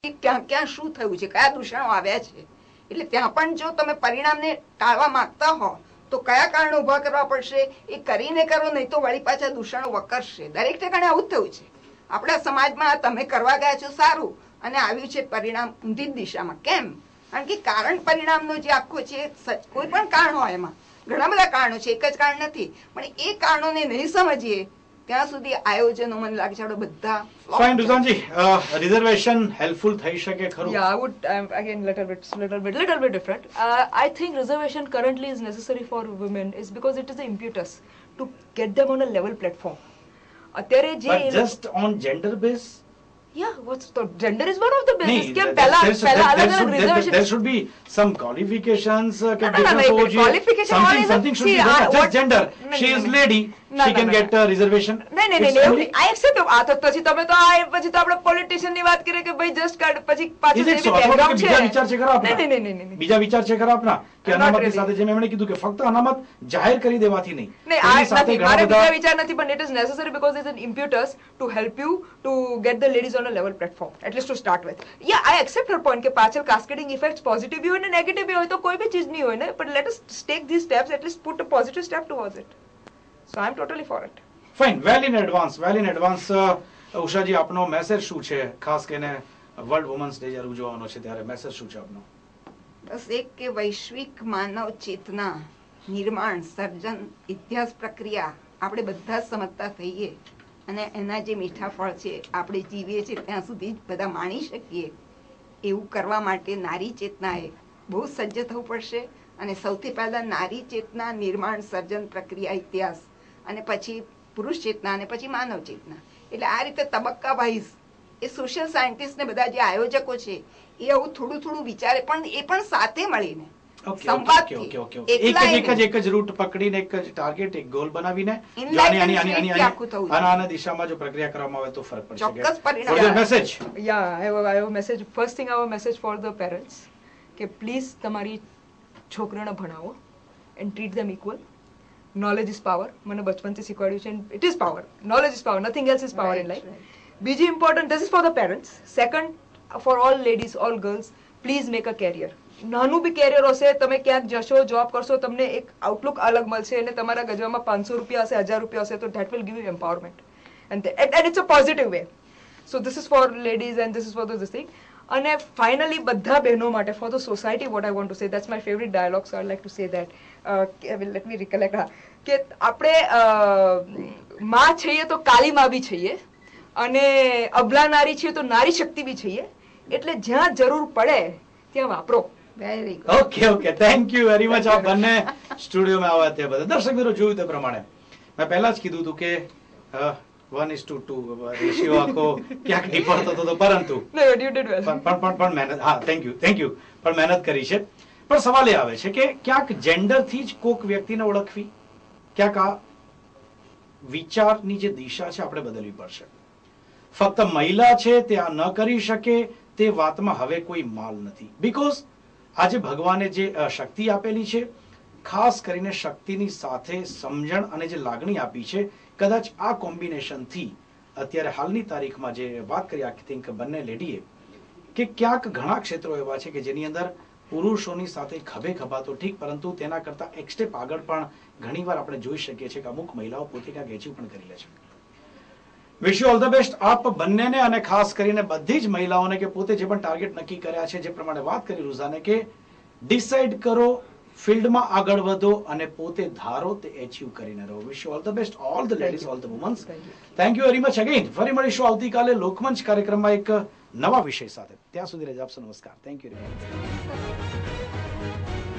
ક્યાં ક્યાં શું થયું છે, કયા દૂષણો આવ્યા છે. એટલે ત્યાં પણ જો તમે પરિણામને ટાળવા માંગતા હો તો કયા કારણો ઉભા કરવા પડશે એ કરીને કરો, નહીં તો વળી પાછા દૂષણો વકરશે. દરેક ઠેકાણે આવું જ થયું છે આપણા સમાજમાં. તમે કરવા ગયા છો સારું, અને આવ્યું છે પરિણામ ઊંધી જ દિશામાં. કેમ? કારણ કે કારણ પરિણામનો જે આખો છે, કોઈ પણ કારણ હોય એમાં ઘણા બધા કારણો છે, એક જ કારણ નથી, પણ એ કારણોને નહીં સમજીએ ત્યાં સુધી આયોજનો મને લાગે છે આપણે બધા. ફાઇન રુઝાનજી, રિઝર્વેશન હેલ્પફુલ થઈ શકે ખરું? Yeah, I would again little bit different. I think reservation currently is necessary for women is because it is the impetus to get them on a level platform. અત્યારે જે But just on gender base? Yeah, what's the gender is one of the basis. नहीं, કેમ પહેલા અલગ reservation. There should be some qualifications. No, qualification something should be there. Just gender. She is lady. She can get a reservation. નહીં, I accept. આ તો પછી તમે તો આ પછી તો આપણે પોલિટિશિયન ની વાત કરીએ કે ભાઈ જસ્ટ કાર્ડ પછી પાછું જે બેકગ્રાઉન્ડ છે. બીજા વિચાર છે ખરા આપના? નહીં. બીજા વિચાર છે ખરા આપના કે અનામતની સાથે જેમ એમણે કીધું કે ફક્ત અનામત જાહેર કરી દેવાથી નહીં. નહીં, આ નથી મારે બીજા વિચાર નથી, પણ it is necessary because it's an impetus to help you to get the ladies on a level platform, at least to start with. Yeah, I accept her point કે પાછળ cascading effects positive भी હોય ને negative भी હોય તો કોઈ भी ચીજ નહીં હોય ને, but let us take these steps, at least put a positive step towards it. So I am totally for it. Fine, well in advance. ઉષાજી, આપનો મેસેજ શું છે? ખાસ કરીને વર્લ્ડ વુમન્સ ડે જ્યારે ઉજવવાનો છે ત્યારે મેસેજ શું છે આપનો? બસ એક કે વૈશ્વિક માનવ ચેતના નિર્માણ, સર્જન, ઇતિહાસ પ્રક્રિયા આપણે બધા સમજતા થઈએ અને એના જે મીઠા ફળ છે આપણે જીવીએ છીએ ત્યાં સુધી જ બધા માણી શકીએ એવું કરવા માટે નારી ચેતનાએ બહુ સજ્જ થવું પડશે. અને સૌથી પહેલા નારી ચેતના, નિર્માણ, સર્જન, પ્રક્રિયા, ઇતિહાસ, અને પછી પુરુષ ચેતના, અને પછી માનવ ચેતના. એટલે આ રીતે તબક્કા વાઇઝ એ સોશિયલ સાયન્ટિસ્ટ ને બધા જે આયોજકો છે એ આવું થોડું થોડું વિચારે, પણ એ પણ સાથે મળીને એક જ રૂટ પકડીને, એક જ ટાર્ગેટ, એક ગોલ બનાવીને આના દિશામાં જો પ્રક્રિયા કરવામાં આવે તો ફરક પડશે. ચોક્કસ પરિણામ. Message, Yeah, I have a message. First thing, I have a message for the parents કે પ્લીઝ તમારી છોકરાને ભણાવો and treat them equal. Knowledge is power. મને બચપનથી શીખવાડ્યું છે, and it is power. Knowledge is power. Nothing else is power in life. બીજી important, this is for the parents. Second, for all ladies, all girls, please make a career. નાનું બી carrier હશે, તમે ક્યાંક જશો, job કરશો, તમને એક Outlook અલગ મળશે અને તમારા ગજવામાં 500 રૂપિયા હશે, 1000 રૂપિયા હશે, તો that will give you empowerment. And it's a positive way. So this is for ladies and this is for this thing. અને ફાઇનલી બધા બહેનો માટે, for the society, what I want to say, that's my favorite dialogue, so I'd like to say that. Let me recollect. કે આપણે માં છીએ તો કાલી માં બી છીએ, અને અબલા નારી છીએ તો નારી શક્તિ બી છીએ. એટલે જ્યાં જરૂર પડે ત્યાં વાપરો. Very good. Okay, thank you very much. આપ બંને સ્ટુડિયોમાં આવ્યા તે બધા. દર્શક મિત્રો, જોયું તે પ્રમાણે મેં પહેલા જ કીધું હતું કે 1:2 રેશિયો આખો ક્યાંક ડિફર થતો હતો, પરંતુ પણ મહેનત, હા, થેન્ક યુ, પણ મહેનત કરી છે. પણ સવાલ એ આવે છે કે ક્યાંક જેન્ડર થી જ કોક વ્યક્તિને ઓળખવી, ક્યાંક આ વિચારની જે દિશા છે આપણે બદલવી પડશે. ફક્ત મહિલા છે તે આ ન કરી શકે તે વાતમાં હવે કોઈ માલ નથી. બીકોઝ આજે ભગવાને જે શક્તિ આપેલી છે, ખાસ કરીને શક્તિની સાથે સમજણ અને જે લાગણી આપી છે, કદાચ આ કોમ્બિનેશન થી અત્યારે હાલની તારીખમાં જે વાત કરી, આઈ થિંક બંને લેડીએ, કે ક્યાંક ઘણા ક્ષેત્રો એવા છે કે જેની અંદર પુરુષોની સાથે ખભે ખભા તો ઠીક, પરંતુ તેના કરતા એક સ્ટેપ આગળ પણ ઘણીવાર આપણે જોઈ શકીએ છીએ કે અમુક મહિલાઓ પોતે ક્યાંક એચીવ પણ કરી લે છે. Wish you all the best આપ બંનેને, અને ખાસ કરીને બધી જ મહિલાઓને કે પોતે જે પણ ટાર્ગેટ નક્કી કર્યા છે, જે પ્રમાણે વાત કરી રૂઝાને, કે ડિસાઇડ કરો, ફિલ્ડમાં આગળ વધો અને પોતે ધારો તે એચીવ કરીને રહો. Wish you all the best, all the ladies, all the womens. Thank you very much again. ફરી મળીશું આવતીકાલે લોકમંચ કાર્યક્રમમાં એક નવા વિષય સાથે. ત્યાં સુધી રજા આપશો. નમસ્કાર. Thank you.